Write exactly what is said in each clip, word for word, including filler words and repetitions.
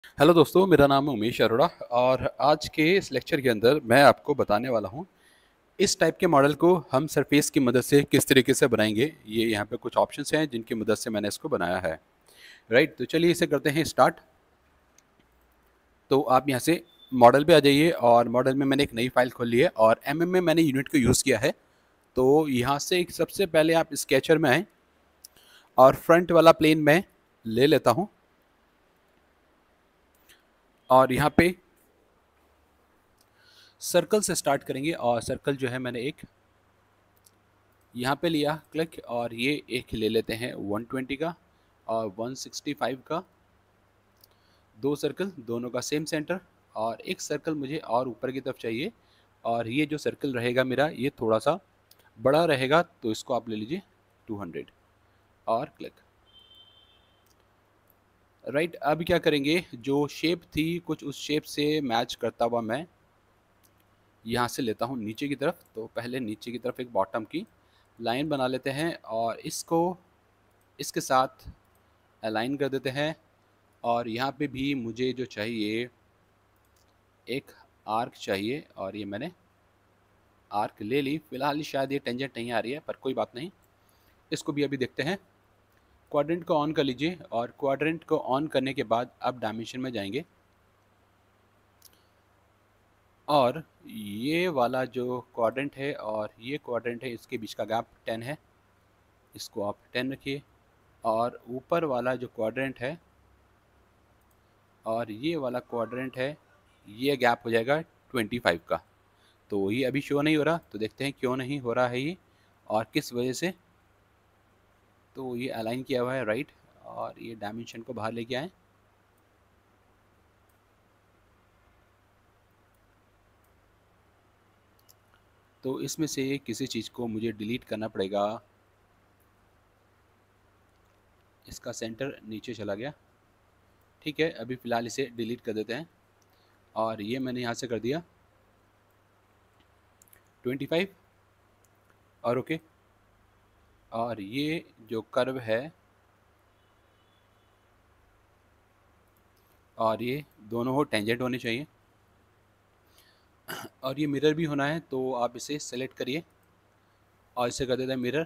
Hello दोस्तों, मेरा नाम है उमेश अरोड़ा और आज के इस लेक्चर के अंदर मैं आपको बताने वाला हूँ इस टाइप के मॉडल को हम सरफेस की मदद से किस तरीके से बनाएंगे। ये यहाँ पे कुछ ऑप्शंस हैं जिनकी मदद से मैंने इसको बनाया है। राइट, तो चलिए इसे करते हैं स्टार्ट। तो आप यहाँ से मॉडल पे आ जाइए और मॉडल में मैंने एक नई फाइल खोल ली है और एम एम में मैंने यूनिट को यूज़ किया है। तो यहाँ से एक सबसे पहले आप स्केचर में आएँ और फ्रंट वाला प्लेन मैं ले लेता हूँ और यहाँ पे सर्कल से स्टार्ट करेंगे। और सर्कल जो है मैंने एक यहाँ पे लिया क्लिक, और ये एक ले लेते हैं वन ट्वेंटी का और वन सिक्सटी फाइव का, दो सर्कल दोनों का सेम सेंटर। और एक सर्कल मुझे और ऊपर की तरफ चाहिए, और ये जो सर्कल रहेगा मेरा ये थोड़ा सा बड़ा रहेगा, तो इसको आप ले लीजिए टू हंड्रेड और क्लिक। राइट, अब क्या करेंगे, जो शेप थी कुछ उस शेप से मैच करता हुआ मैं यहाँ से लेता हूँ नीचे की तरफ। तो पहले नीचे की तरफ एक बॉटम की लाइन बना लेते हैं और इसको इसके साथ अलाइन कर देते हैं। और यहाँ पे भी मुझे जो चाहिए एक आर्क चाहिए, और ये मैंने आर्क ले ली। फिलहाल शायद ये टेंजेंट नहीं आ रही है, पर कोई बात नहीं, इसको भी अभी देखते हैं। क्वाड्रेंट को ऑन कर लीजिए और क्वाड्रेंट को ऑन करने के बाद अब डायमेंशन में जाएंगे और ये वाला जो क्वाड्रेंट है और ये क्वाड्रेंट है, इसके बीच का गैप टेन है, इसको आप टेन रखिए। और ऊपर वाला जो क्वाड्रेंट है और ये वाला क्वाड्रेंट है, ये गैप हो जाएगा ट्वेंटी फाइव का। तो ये अभी शो नहीं हो रहा, तो देखते हैं क्यों नहीं हो रहा है ये और किस वजह से। तो ये अलाइन किया हुआ है राइट, और ये डायमेंशन को बाहर लेके आए। तो इसमें से किसी चीज़ को मुझे डिलीट करना पड़ेगा। इसका सेंटर नीचे चला गया, ठीक है, अभी फ़िलहाल इसे डिलीट कर देते हैं। और ये मैंने यहाँ से कर दिया ट्वेंटी फाइव और ओके। और ये जो कर्व है और ये दोनों हो टेंजेंट होने चाहिए, और ये मिरर भी होना है। तो आप इसे सेलेक्ट करिए और इसे कर देते हैं मिरर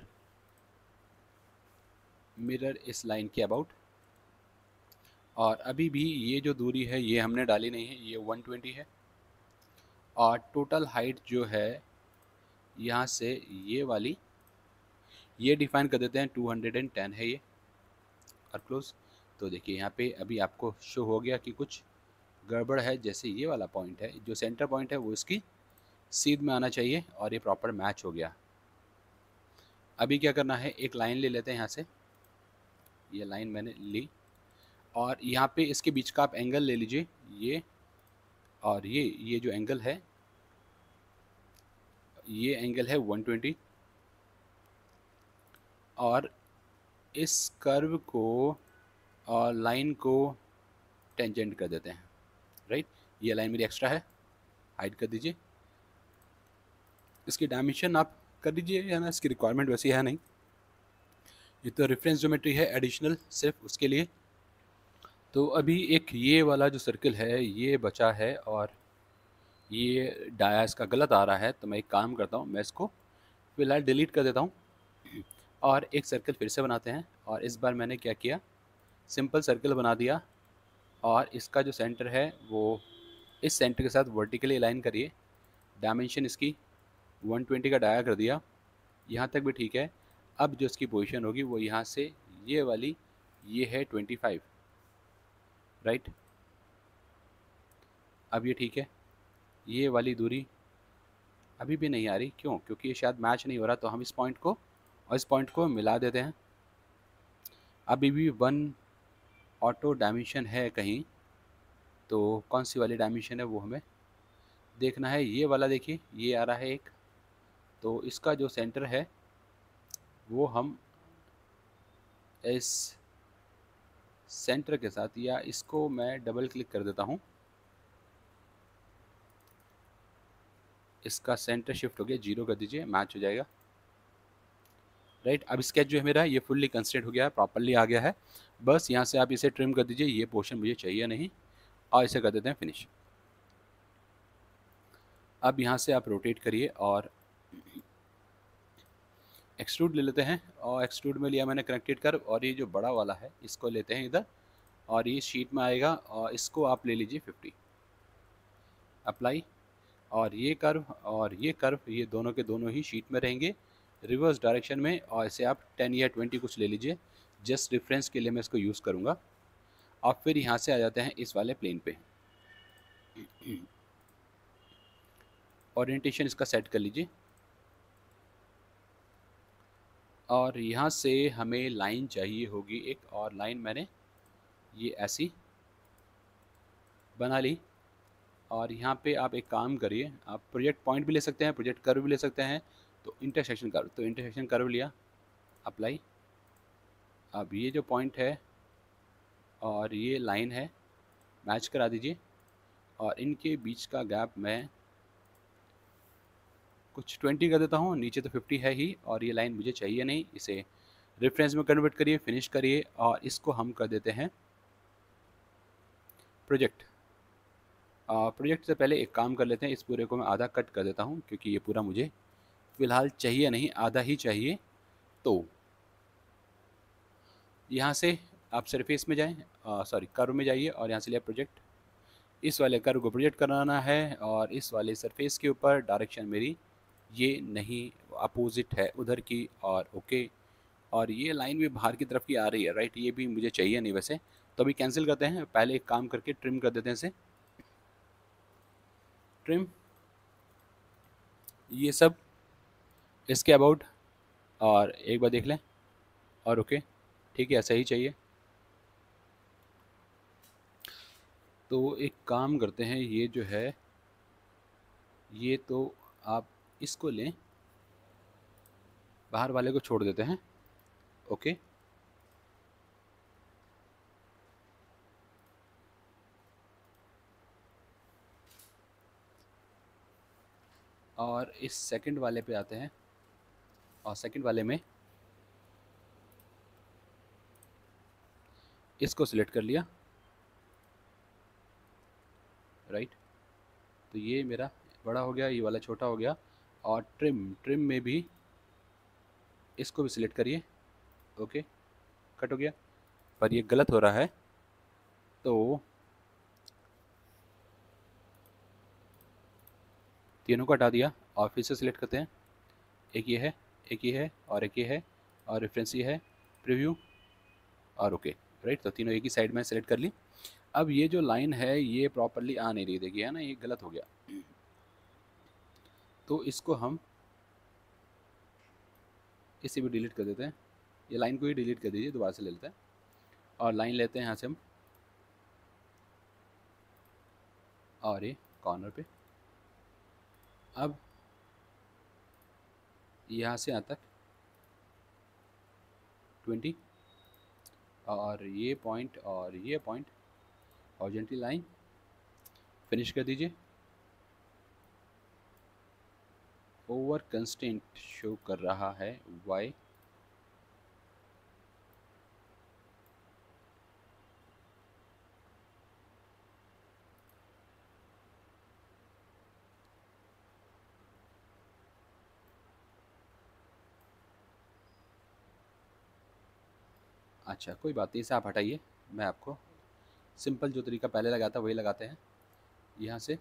मिरर इस लाइन के अबाउट। और अभी भी ये जो दूरी है ये हमने डाली नहीं है, ये वन ट्वेंटी है। और टोटल हाइट जो है यहाँ से ये वाली ये डिफाइन कर देते हैं टू हंड्रेड टेन है ये, और क्लोज। तो देखिए यहाँ पे अभी आपको शो हो गया कि कुछ गड़बड़ है। जैसे ये वाला पॉइंट है, जो सेंटर पॉइंट है वो इसकी सीध में आना चाहिए, और ये प्रॉपर मैच हो गया। अभी क्या करना है, एक लाइन ले लेते हैं यहाँ से, ये लाइन मैंने ली, और यहाँ पे इसके बीच का आप एंगल ले लीजिए, ये और ये ये जो एंगल है ये एंगल है वन ट्वेंटी। और इस कर्व को और लाइन को टेंजेंट कर देते हैं राइट। ये लाइन मेरी एक्स्ट्रा है, हाइड कर दीजिए। इसकी डायमेंशन आप कर दीजिए, है ना, इसकी रिक्वायरमेंट वैसी है नहीं, ये तो रेफरेंस ज्योमेट्री है एडिशनल सिर्फ उसके लिए। तो अभी एक ये वाला जो सर्कल है ये बचा है, और ये डाया इसका गलत आ रहा है। तो मैं एक काम करता हूँ, मैं इसको फिलहाल डिलीट कर देता हूँ और एक सर्कल फिर से बनाते हैं। और इस बार मैंने क्या किया, सिंपल सर्कल बना दिया, और इसका जो सेंटर है वो इस सेंटर के साथ वर्टिकली अलाइन करिए। डायमेंशन इसकी वन ट्वेंटी का डाया कर दिया, यहाँ तक भी ठीक है। अब जो इसकी पोजीशन होगी वो यहाँ से ये वाली ये है ट्वेंटी फाइव राइट। अब ये ठीक है, ये वाली दूरी अभी भी नहीं आ रही, क्यों? क्योंकि ये शायद मैच नहीं हो रहा। तो हम इस पॉइंट को और इस पॉइंट को मिला देते हैं। अभी भी वन ऑटो डायमेंशन है कहीं, तो कौन सी वाली डायमेंशन है वो हमें देखना है। ये वाला देखिए, ये आ रहा है एक, तो इसका जो सेंटर है वो हम इस सेंटर के साथ, या इसको मैं डबल क्लिक कर देता हूँ, इसका सेंटर शिफ्ट हो गया, जीरो कर दीजिए, मैच हो जाएगा राइट। अब स्केच जो है मेरा ये फुल्ली कंस्ट्रेंट हो गया है, प्रॉपरली आ गया है। बस यहाँ से आप इसे ट्रिम कर दीजिए, ये पोर्शन मुझे चाहिए नहीं। और इसे कर देते हैं फिनिश। अब यहाँ से आप रोटेट करिए और एक्सट्रूड ले लेते हैं, और एक्सट्रूड में लिया मैंने कनेक्टेड कर्व, और ये जो बड़ा वाला है इसको लेते हैं इधर, और ये शीट में आएगा, और इसको आप ले लीजिए फिफ्टी, अप्लाई, और ये कर्व और ये कर्व ये दोनों के दोनों ही शीट में रहेंगे रिवर्स डायरेक्शन में, और इसे आप टेन या ट्वेंटी कुछ ले लीजिए, जस्ट रेफरेंस के लिए मैं इसको यूज़ करूँगा। और फिर यहाँ से आ जाते हैं इस वाले प्लेन पे, ओरिएंटेशन इसका सेट कर लीजिए, और यहाँ से हमें लाइन चाहिए होगी एक, और लाइन मैंने ये ऐसी बना ली। और यहाँ पे आप एक काम करिए, आप प्रोजेक्ट पॉइंट भी ले सकते हैं, प्रोजेक्ट कर्व भी ले सकते हैं, तो इंटरसेक्शन कर्व, तो इंटरसेक्शन कर्व लिया, अप्लाई। अब ये जो पॉइंट है और ये लाइन है मैच करा दीजिए, और इनके बीच का गैप मैं कुछ ट्वेंटी कर देता हूँ, नीचे तो फिफ्टी है ही, और ये लाइन मुझे चाहिए नहीं, इसे रेफरेंस में कन्वर्ट करिए, फिनिश करिए, और इसको हम कर देते हैं प्रोजेक्ट। प्रोजेक्ट से पहले एक काम कर लेते हैं, इस पूरे को मैं आधा कट कर देता हूँ, क्योंकि ये पूरा मुझे फ़िलहाल चाहिए नहीं, आधा ही चाहिए। तो यहाँ से आप सरफेस में जाएं, सॉरी कर्व में जाइए, और यहाँ से लिया प्रोजेक्ट, इस वाले कर्व को प्रोजेक्ट कराना है, और इस वाले सरफेस के ऊपर डायरेक्शन मेरी ये नहीं, अपोजिट है उधर की, और ओके। और ये लाइन भी बाहर की तरफ की आ रही है, राइट, ये भी मुझे चाहिए नहीं वैसे, तो अभी कैंसिल करते हैं। पहले एक काम करके ट्रिम कर देते हैं इसे, ट्रिम, ये सब इसके अबाउट, और एक बार देख लें, और ओके, ठीक है, ऐसा ही चाहिए। तो एक काम करते हैं, ये जो है ये तो आप इसको लें, बाहर वाले को छोड़ देते हैं, ओके। और इस सेकंड वाले पे आते हैं, और सेकंड वाले में इसको सिलेक्ट कर लिया, राइट, तो ये मेरा बड़ा हो गया, ये वाला छोटा हो गया। और ट्रिम, ट्रिम में भी इसको भी सिलेक्ट करिए, ओके, कट हो गया, पर ये गलत हो रहा है, तो तीनों को हटा दिया, और फिर से सिलेक्ट करते हैं, एक ये है, एक ये है, और एक ये है, और रेफरेंस ये है, प्रीव्यू, और ओके, राइट, तो तीनों एक ही साइड में सेलेक्ट कर ली। अब ये जो लाइन है ये प्रॉपरली आ नहीं रही, देखिए, है ना, ये गलत हो गया, तो इसको हम इसे भी डिलीट कर देते हैं, ये लाइन को ही डिलीट कर दीजिए, दोबारा से ले लेते हैं, और लाइन लेते हैं यहाँ से हम, और ये कॉर्नर पे, अब यहाँ से यहाँ तक ट्वेंटी, और ये पॉइंट और ये पॉइंट हॉरिजॉन्टल लाइन, फिनिश कर दीजिए। ओवर कंस्टेंट शो कर रहा है, वाई, अच्छा कोई बात नहीं, इसे आप हटाइए, मैं आपको सिंपल जो तरीका पहले लगाता वही लगाते हैं। यहाँ से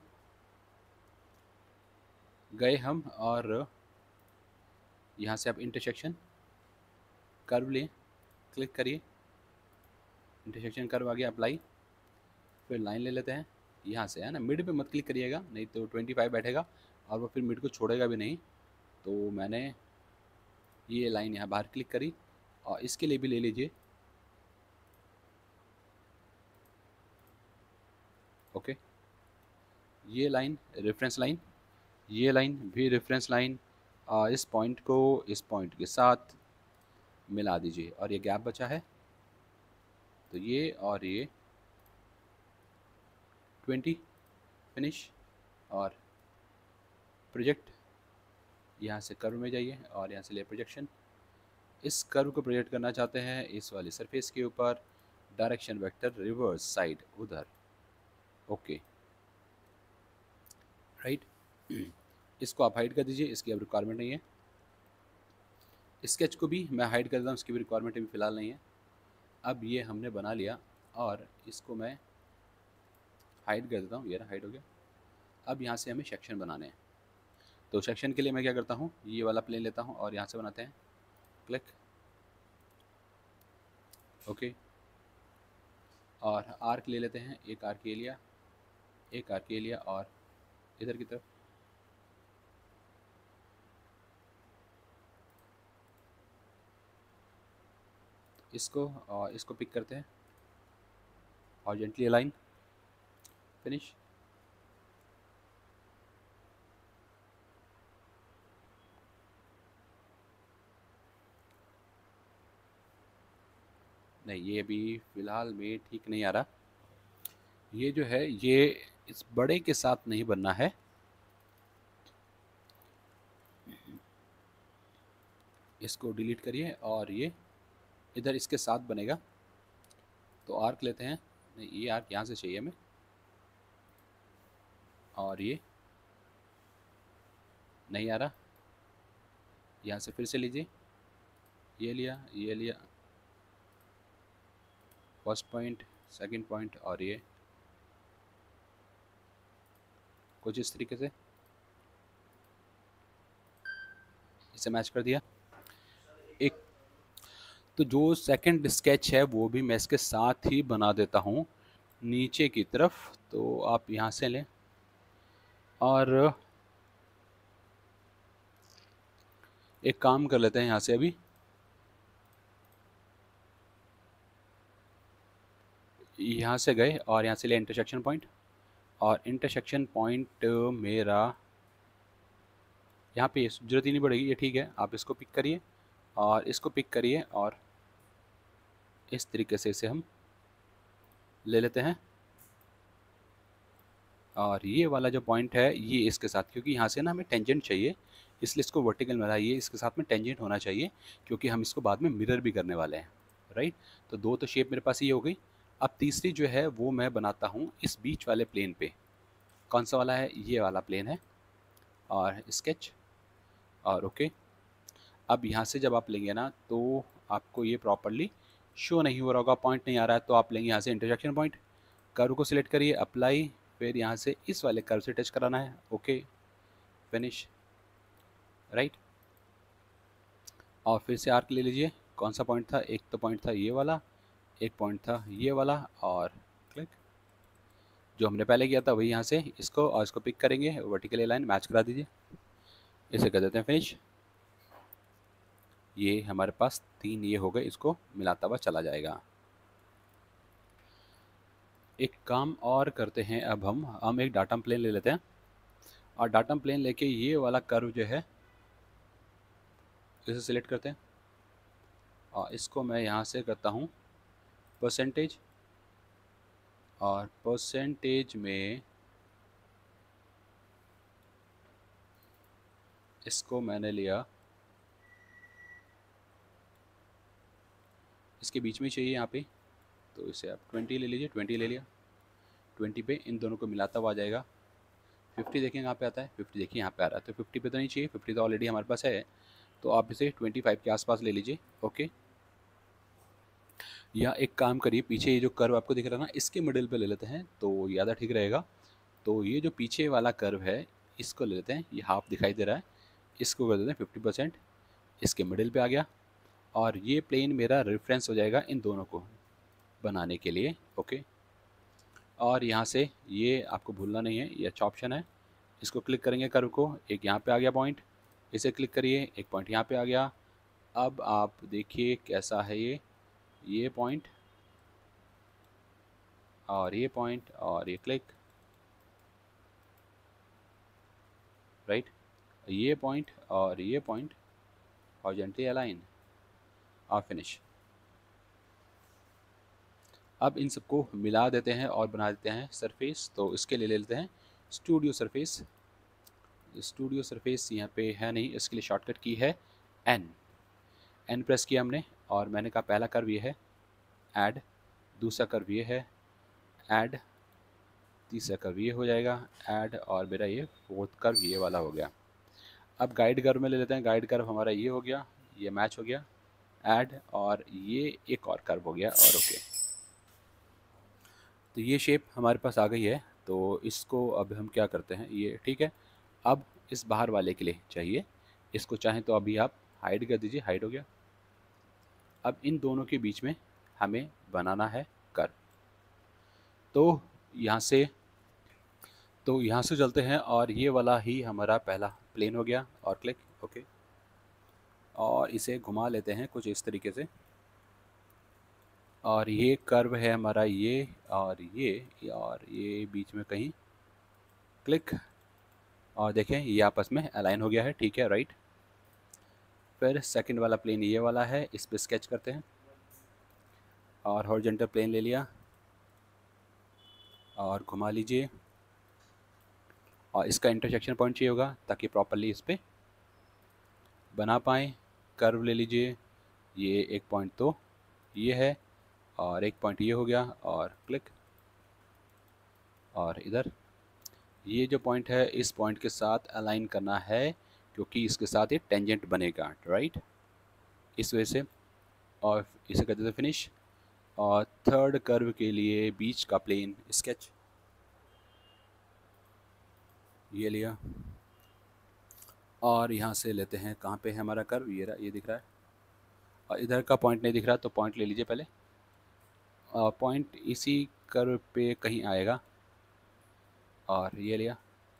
गए हम, और यहाँ से आप इंटरसेक्शन कर्व लें, क्लिक करिए, इंटरसेक्शन कर्व आ गया, अप्लाई, फिर लाइन ले लेते हैं यहाँ से, है ना, मिड पे मत क्लिक करिएगा, नहीं तो ट्वेंटी फाइव बैठेगा, और वो फिर मिड को छोड़ेगा भी नहीं। तो मैंने ये लाइन यहाँ बाहर क्लिक करी, और इसके लिए भी ले लीजिए, ओके, ये लाइन रेफरेंस लाइन, ये लाइन भी रेफरेंस लाइन, इस पॉइंट को इस पॉइंट के साथ मिला दीजिए, और ये गैप बचा है, तो ये और ये ट्वेंटी, फिनिश, और प्रोजेक्ट, यहाँ से कर्व में जाइए, और यहाँ से ले प्रोजेक्शन, इस कर्व को प्रोजेक्ट करना चाहते हैं इस वाली सरफेस के ऊपर, डायरेक्शन वेक्टर रिवर्स साइड उधर, ओके, राइट। इसको आप हाइड कर दीजिए, इसकी अब रिक्वायरमेंट नहीं है। स्केच को भी मैं हाइड कर देता हूँ, इसकी भी रिक्वायरमेंट अभी फ़िलहाल नहीं है। अब ये हमने बना लिया और इसको मैं हाइड कर देता हूँ, ये रहा, हाइड हो गया। अब यहाँ से हमें सेक्शन बनाने हैं, तो सेक्शन के लिए मैं क्या करता हूँ, ये वाला प्लेन लेता हूँ और यहाँ से बनाते हैं, क्लिक, ओके। और आर्क ले लेते हैं, एक आर्क ये लिया, एक आर्क ये लिया और इधर की तरफ इसको और इसको पिक करते हैं, हॉरिजॉन्टली अलाइन, फिनिश। नहीं, ये भी फ़िलहाल में ठीक नहीं आ रहा। ये जो है ये इस बड़े के साथ नहीं बनना है, इसको डिलीट करिए और ये इधर इसके साथ बनेगा। तो आर्क लेते हैं, नहीं ये आर्क यहाँ से चाहिए हमें, और ये नहीं आ रहा, यहाँ से फिर से लीजिए, ये लिया, ये लिया, फर्स्ट पॉइंट, सेकंड पॉइंट और ये कुछ इस तरीके से इसे मैच कर दिया। एक तो जो सेकंड स्केच है वो भी मैं इसके साथ ही बना देता हूँ नीचे की तरफ, तो आप यहाँ से लें और एक काम कर लेते हैं, यहाँ से अभी यहाँ से गए और यहाँ से ले इंटरसेक्शन पॉइंट, और इंटरसेक्शन पॉइंट मेरा यहाँ पे ज़रूरत ही नहीं पड़ेगी, ये ठीक है। आप इसको पिक करिए और इसको पिक करिए और इस तरीके से इसे हम ले लेते हैं। और ये वाला जो पॉइंट है ये इसके साथ, क्योंकि यहाँ से ना हमें टेंजेंट चाहिए, इसलिए इसको वर्टिकल में लाइए, इसके साथ में टेंजेंट होना चाहिए, क्योंकि हम इसको बाद में मिरर भी करने वाले हैं, राइट। तो दो तो शेप मेरे पास ये हो गई। अब तीसरी जो है वो मैं बनाता हूँ इस बीच वाले प्लेन पे। कौन सा वाला है, ये वाला प्लेन है, और स्केच और ओके। अब यहाँ से जब आप लेंगे ना तो आपको ये प्रॉपरली शो नहीं हो रहा होगा, पॉइंट नहीं आ रहा है, तो आप लेंगे यहाँ से इंटरसेक्शन पॉइंट, कर्व को सिलेक्ट करिए, अप्लाई, फिर यहाँ से इस वाले कर्व से टच कराना है, ओके, फिनिश, राइट। और फिर से आर्क ले लीजिए, कौन सा पॉइंट था, एक तो पॉइंट था ये वाला, एक पॉइंट था ये वाला, और क्लिक, जो हमने पहले किया था वही यहाँ से इसको और इसको पिक करेंगे, वर्टिकल लाइन मैच करा दीजिए, इसे कर देते हैं फिनिश। ये हमारे पास तीन ये हो गए, इसको मिलाता हुआ चला जाएगा। एक काम और करते हैं, अब हम हम एक डाटम प्लेन ले लेते हैं और डाटम प्लेन लेके ये वाला कर्व जो है इसे सिलेक्ट करते हैं और इसको मैं यहाँ से करता हूँ परसेंटेज, और परसेंटेज में इसको मैंने लिया, इसके बीच में चाहिए यहाँ पे, तो इसे आप ट्वेंटी ले लीजिए, ट्वेंटी ले लिया, ट्वेंटी पे इन दोनों को मिलाता हुआ आ जाएगा। फिफ्टी देखिए यहाँ पे आता है, फिफ्टी देखिए यहाँ पे आ रहा है, तो फिफ्टी पे तो नहीं चाहिए, फिफ्टी तो ऑलरेडी हमारे पास है, तो आप इसे ट्वेंटी फाइव के आसपास ले लीजिए, ओके। या एक काम करिए, पीछे ये जो कर्व आपको दिख रहा है ना, इसके मिडिल पे ले लेते हैं तो ज़्यादा ठीक रहेगा। तो ये जो पीछे वाला कर्व है इसको ले लेते हैं, ये हाफ दिखाई दे रहा है, इसको कर देते हैं फिफ्टी परसेंट, इसके मिडिल पे आ गया, और ये प्लेन मेरा रेफरेंस हो जाएगा इन दोनों को बनाने के लिए, ओके। और यहाँ से ये आपको भूलना नहीं है, ये अच्छा ऑप्शन है, इसको क्लिक करेंगे कर्व को, एक यहाँ पे आ गया पॉइंट, इसे क्लिक करिए, एक पॉइंट यहाँ पे आ गया। अब आप देखिए कैसा है ये ये पॉइंट और ये पॉइंट और ये क्लिक, राइट, ये पॉइंट और ये पॉइंट हॉरिजॉन्टली अलाइन और फिनिश। अब इन सबको मिला देते हैं और बना देते हैं सरफेस। तो इसके लिए ले लेते हैं स्टूडियो सरफेस। स्टूडियो सरफेस यहाँ पे है नहीं, इसके लिए शॉर्टकट की है एन, एन प्रेस किया हमने, और मैंने कहा पहला कर्व ये है ऐड, दूसरा कर्व ये है ऐड, तीसरा कर्व ये हो जाएगा ऐड, और मेरा ये फोर्थ कर्व ये वाला हो गया। अब गाइड कर्व में ले लेते हैं। गाइड कर्व हमारा ये हो गया, ये मैच हो गया, ऐड, और ये एक और कर्व हो गया, और ओके। तो ये शेप हमारे पास आ गई है। तो इसको अब हम क्या करते हैं, ये ठीक है। अब इस बाहर वाले के लिए चाहिए, इसको चाहें तो अभी आप हाइड कर दीजिए, हाइड हो गया। अब इन दोनों के बीच में हमें बनाना है कर्व। तो यहाँ से तो यहाँ से चलते हैं, और ये वाला ही हमारा पहला प्लेन हो गया, और क्लिक ओके। और इसे घुमा लेते हैं कुछ इस तरीके से, और ये कर्व है हमारा ये, और ये और ये बीच में कहीं क्लिक, और देखें ये आपस में अलाइन हो गया है, ठीक है, राइट। फिर सेकंड वाला प्लेन ये वाला है, इस पे स्केच करते हैं, और हॉरिजॉन्टल प्लेन ले लिया और घुमा लीजिए, और इसका इंटरसेक्शन पॉइंट चाहिए होगा ताकि प्रॉपरली इस पे बना पाएँ। कर्व ले लीजिए, ये एक पॉइंट तो ये है, और एक पॉइंट ये हो गया, और क्लिक, और इधर ये जो पॉइंट है इस पॉइंट के साथ अलाइन करना है, क्योंकि इसके साथ ये टेंजेंट बनेगा, राइट, इस वजह से। और इसे कर देते फिनिश। और थर्ड कर्व के लिए बीच का प्लेन स्केच ये लिया, और यहाँ से लेते हैं, कहाँ पे है हमारा कर्व, ये रहा, ये दिख रहा है, और इधर का पॉइंट नहीं दिख रहा, तो पॉइंट ले लीजिए पहले, और पॉइंट इसी कर्व पे कहीं आएगा, और ये लिया।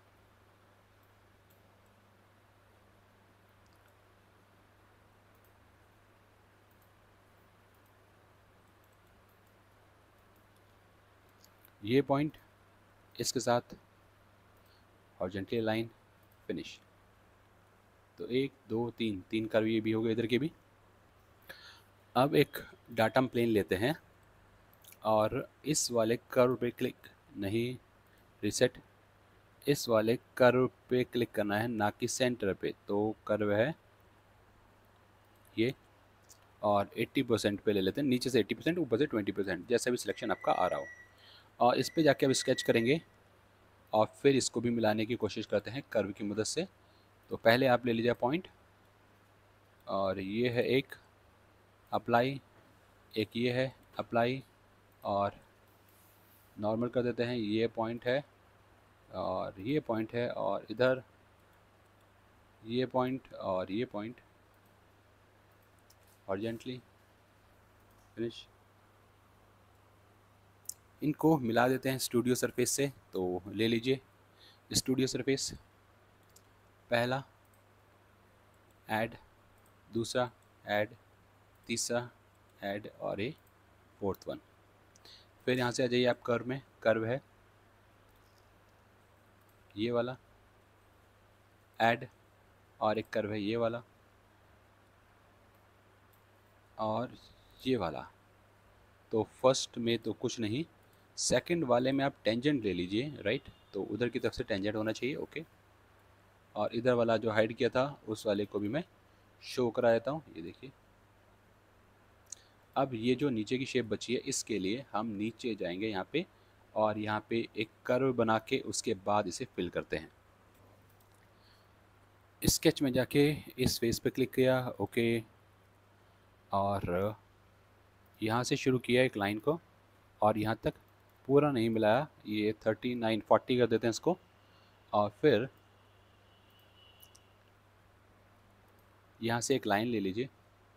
ये पॉइंट इसके साथ हॉरिजॉन्टली लाइन, फिनिश। तो एक दो तीन तीन कर्व ये भी हो गए, इधर के भी। अब एक डाटम प्लेन लेते हैं, और इस वाले कर्व पे क्लिक नहीं, रिसेट, इस वाले कर्व पे क्लिक करना है, ना कि सेंटर पे। तो कर्व है ये, और अस्सी परसेंट पे ले लेते हैं, नीचे से अस्सी परसेंट, ऊपर से बीस परसेंट, जैसा भी सिलेक्शन आपका आ रहा हो। और इस पे जाके अब स्केच करेंगे, और फिर इसको भी मिलाने की कोशिश करते हैं कर्व की मदद से। तो पहले आप ले लीजिए पॉइंट, और ये है एक अप्लाई, एक ये है अप्लाई, और नॉर्मल कर देते हैं, ये पॉइंट है, और ये पॉइंट है, और इधर ये पॉइंट, और ये पॉइंट, हॉरिजॉन्टली, फिनिश। इनको मिला देते हैं स्टूडियो सरफेस से। तो ले लीजिए स्टूडियो सरफेस, पहला ऐड, दूसरा ऐड, तीसरा ऐड, और ये फोर्थ वन। फिर यहाँ से आ जाइए आप कर्व में, कर्व है ये वाला, ऐड, और एक कर्व है ये वाला, और ये वाला। तो फर्स्ट में तो कुछ नहीं, सेकंड वाले में आप टेंजेंट ले लीजिए, राइट। तो उधर की तरफ से टेंजेंट होना चाहिए, ओके। और इधर वाला जो हाइड किया था उस वाले को भी मैं शो करा देता हूँ, ये देखिए। अब ये जो नीचे की शेप बची है, इसके लिए हम नीचे जाएंगे यहाँ पे, और यहाँ पे एक कर्व बना के उसके बाद इसे फिल करते हैं। स्केच में जाके इस फेस पे क्लिक किया, ओके, और यहाँ से शुरू किया एक लाइन को, और यहाँ तक पूरा नहीं मिलाया, ये थर्टी नाइन फोर्टी कर देते हैं इसको। और फिर यहाँ से एक लाइन ले लीजिए,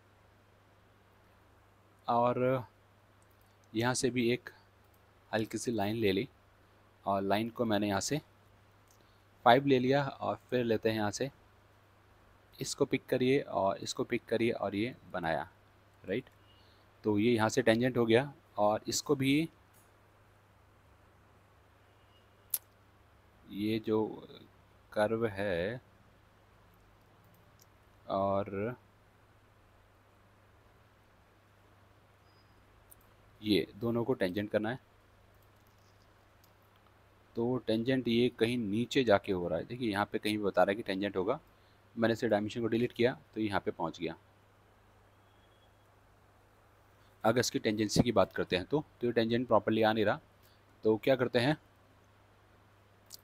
और यहाँ से भी एक हल्की सी लाइन ले ली, और लाइन को मैंने यहाँ से फाइव ले लिया, और फिर लेते हैं यहाँ से, इसको पिक करिए और इसको पिक करिए, और ये बनाया, राइट। तो ये यहाँ से टेंजेंट हो गया, और इसको भी, ये जो कर्व है, और ये दोनों को टेंजेंट करना है। तो टेंजेंट ये कहीं नीचे जाके हो रहा है, देखिए यहाँ पे कहीं बता रहा है कि टेंजेंट होगा। मैंने इसे डायमेंशन को डिलीट किया तो यहाँ पे पहुँच गया। अगर इसकी टेंजेंसी की बात करते हैं तो तो ये टेंजेंट प्रॉपर्ली आ नहीं रहा, तो क्या करते हैं,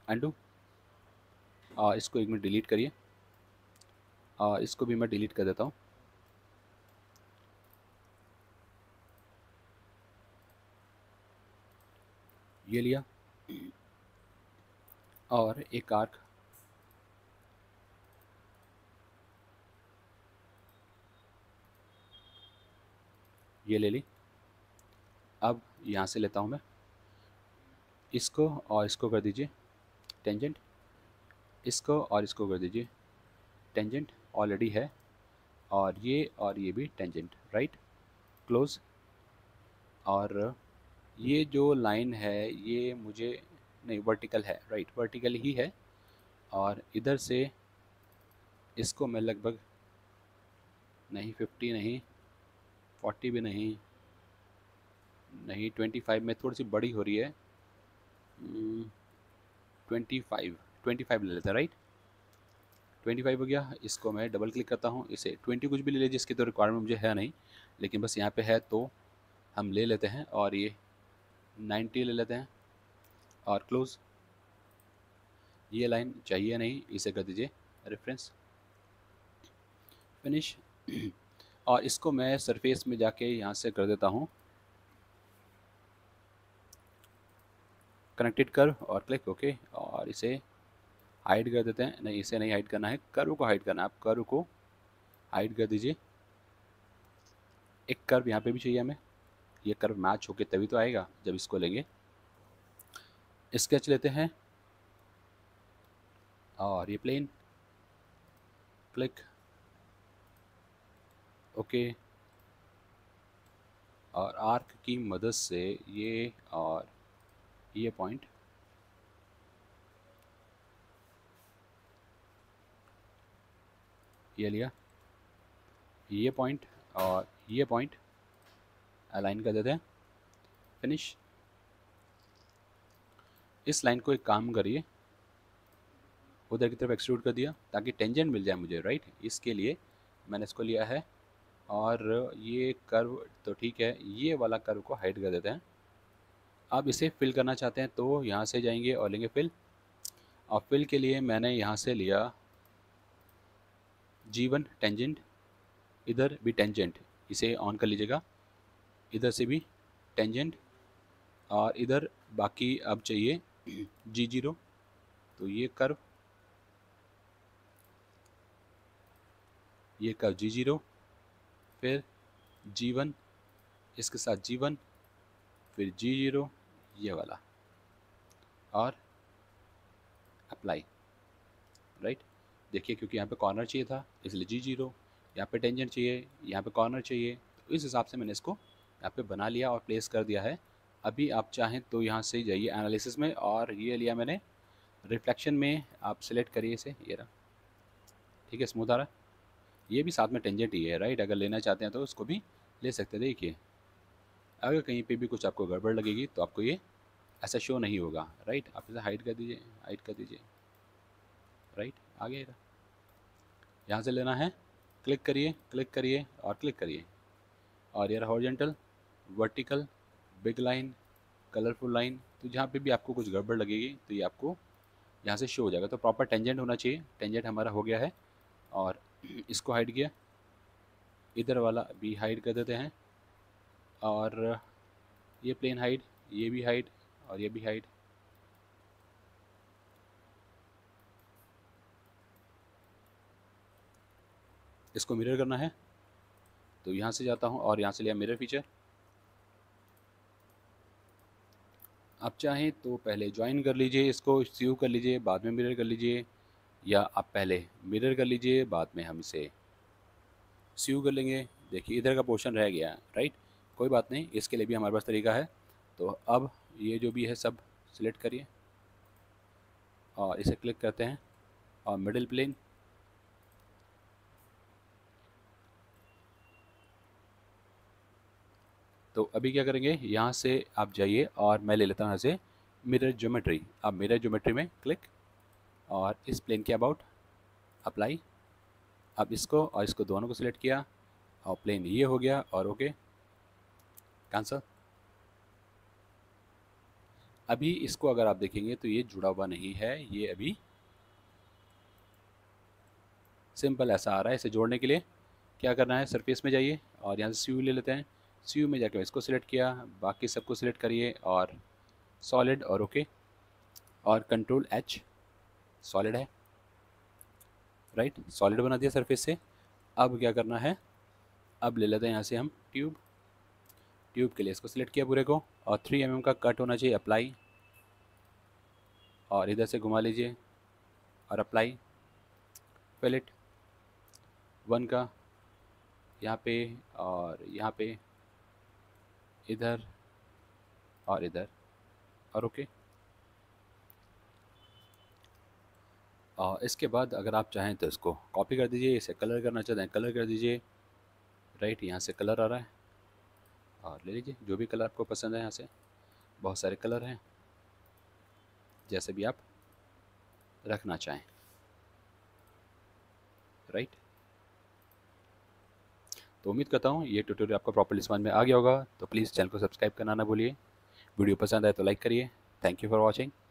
अंडू, और इसको एक मिनट डिलीट करिए, और इसको भी मैं डिलीट कर देता हूँ। ये लिया, और एक आर्क ये ले ली। अब यहाँ से लेता हूँ मैं इसको, और इसको कर दीजिए टेंजेंट, इसको और इसको कर दीजिए टेंजेंट, ऑलरेडी है, और ये और ये भी टेंजेंट, राइट, क्लोज। और ये जो लाइन है ये मुझे नहीं, वर्टिकल है, राइट, वर्टिकल ही है। और इधर से इसको मैं लगभग नहीं, फिफ्टी नहीं, फोर्टी भी नहीं, नहीं ट्वेंटी फाइव में थोड़ी सी बड़ी हो रही है, ट्वेंटी फाइव, ट्वेंटी फाइव ले लेते हैं, राइट, ट्वेंटी फाइव हो गया। इसको मैं डबल क्लिक करता हूँ, इसे ट्वेंटी कुछ भी ले लीजिए, इसकी तो रिक्वायरमेंट मुझे है नहीं, लेकिन बस यहाँ पे है तो हम ले लेते हैं। और ये नाइन्टी ले लेते हैं, और क्लोज। ये लाइन चाहिए नहीं, इसे कर दीजिए रेफरेंस, फिनिश। और इसको मैं सरफेस में जाके यहाँ से कर देता हूँ कनेक्टेड कर्व, और क्लिक ओके। और इसे हाइड कर देते हैं, नहीं इसे नहीं हाइड करना है, कर्व को हाइड करना है। आप कर्व को हाइड कर दीजिए। एक कर्व यहाँ पे भी चाहिए हमें, ये कर्व मैच होके तभी तो आएगा जब इसको लेंगे। स्केच लेते हैं, और ये प्लेन, क्लिक ओके। और आर्क की मदद से ये और ये पॉइंट ये लिया, ये पॉइंट और ये पॉइंट अलाइन कर देते हैं, फिनिश। इस लाइन को एक काम करिए, उधर की तरफ एक्सट्रूड कर दिया ताकि टेंजेंट मिल जाए मुझे, राइट, इसके लिए मैंने इसको लिया है। और ये कर्व तो ठीक है, ये वाला कर्व को हाइड कर देते हैं। अब इसे फिल करना चाहते हैं तो यहाँ से जाएंगे और लेंगे फिल। और फिल के लिए मैंने यहाँ से लिया जी वन टेंजेंट, इधर भी टेंजेंट, इसे ऑन कर लीजिएगा, इधर से भी टेंजेंट, और इधर बाकी अब चाहिए जी जीरो। तो ये कर्व, ये कर्व जी जीरो, फिर जी वन, इसके साथ जी वन, फिर जी जीरो, ये वाला, और अप्लाई, राइट। देखिए क्योंकि यहाँ पे कॉर्नर चाहिए था इसलिए जी जीरो, यहाँ पे टेंजेंट चाहिए, यहाँ पे कॉर्नर चाहिए, तो इस हिसाब से मैंने इसको यहाँ पे बना लिया और प्लेस कर दिया है। अभी आप चाहें तो यहाँ से जाइए एनालिसिस में, और ये लिया मैंने रिफ्लेक्शन में, आप सिलेक्ट करिए इसे, ये रहा, ठीक है, स्मूथ आ रहा है। ये भी साथ में टेंजेंट ही है, राइट, अगर लेना चाहते हैं तो उसको भी ले सकते हैं। देखिए अगर कहीं पे भी कुछ आपको गड़बड़ लगेगी तो आपको ये ऐसा शो नहीं होगा, राइट। आप इसे हाइड कर दीजिए, हाइड कर दीजिए, राइट, आ गया। यहाँ से लेना है, क्लिक करिए, क्लिक करिए और क्लिक करिए, और ये horizontal, vertical, big line, colourful line. तो जहाँ पे भी आपको कुछ गड़बड़ लगेगी तो ये आपको यहाँ से शो हो जाएगा। तो प्रॉपर टेंजेंट होना चाहिए, टेंजेंट हमारा हो गया है। और इसको हाइड किया, इधर वाला भी हाइड कर देते हैं, और ये प्लेन हाइड, ये भी हाइड, और ये भी हाइड। इसको मिरर करना है तो यहाँ से जाता हूँ और यहाँ से लिया मिरर फीचर। आप चाहें तो पहले ज्वाइन कर लीजिए, इसको सीव कर लीजिए, बाद में मिरर कर लीजिए, या आप पहले मिरर कर लीजिए, बाद में हम इसे सीव कर लेंगे। देखिए इधर का पोर्शन रह गया, राइट, कोई बात नहीं, इसके लिए भी हमारे पास तरीका है। तो अब ये जो भी है सब सिलेक्ट करिए, और इसे क्लिक करते हैं, और मिडिल प्लेन, तो अभी क्या करेंगे, यहाँ से आप जाइए और मैं ले लेता हूँ यहाँ से मिरर ज्योमेट्री। अब मिरर ज्योमेट्री में क्लिक, और इस प्लेन के अबाउट अप्लाई। अब इसको और इसको दोनों को सिलेक्ट किया, और प्लेन ये हो गया, और ओके, कैंसल। अभी इसको अगर आप देखेंगे तो ये जुड़ा हुआ नहीं है, ये अभी सिंपल ऐसा आ रहा है। इसे जोड़ने के लिए क्या करना है, सरफेस में जाइए और यहाँ से सी यू ले लेते हैं। सी यू में जाके इसको सिलेक्ट किया, बाकी सबको सिलेक्ट करिए और सॉलिड और ओके और कंट्रोल एच, सॉलिड है, राइट, सॉलिड बना दिया सरफेस से। अब क्या करना है, अब ले लेते हैं यहाँ से हम ट्यूब। ट्यूब के लिए इसको सिलेक्ट किया पूरे को और थ्री एम एम का कट होना चाहिए, अप्लाई, और इधर से घुमा लीजिए और अप्लाई, फिलेट वन का यहाँ पे और यहाँ पे, इधर और इधर और ओके। और इसके बाद अगर आप चाहें तो इसको कॉपी कर दीजिए, इसे कलर करना चाहते हैं कलर कर दीजिए, राइट, यहाँ से कलर आ रहा है और ले लीजिए जो भी कलर आपको पसंद है। यहाँ से बहुत सारे कलर हैं, जैसे भी आप रखना चाहें, राइट। तो उम्मीद करता हूँ ये ट्यूटोरियल आपको प्रॉपर्ली समझ में आ गया होगा। तो प्लीज़ चैनल को सब्सक्राइब करना ना भूलिए। वीडियो पसंद आए तो लाइक करिए। Thank you for watching.